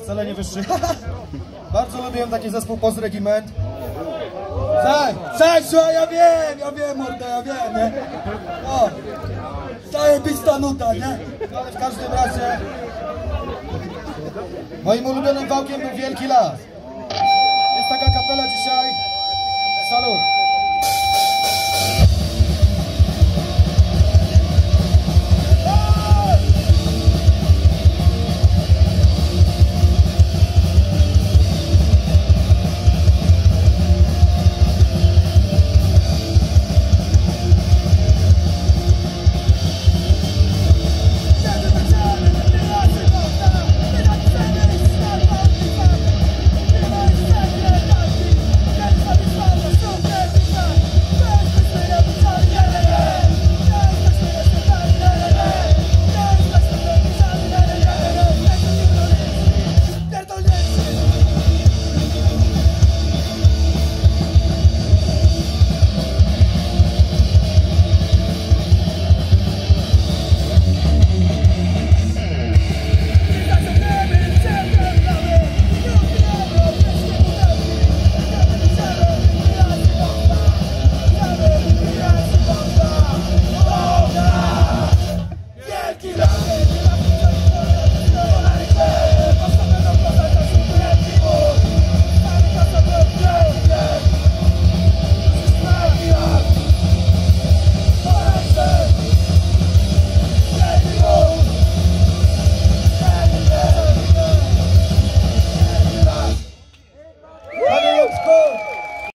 wcale nie wyższy. Bardzo lubiłem taki zespół Postregiment. Słuchaj, ja wiem, mordę, ja wiem, nie? No, zajebista nuta, nie? Ale w każdym razie moim ulubionym wałkiem był Wielki Las.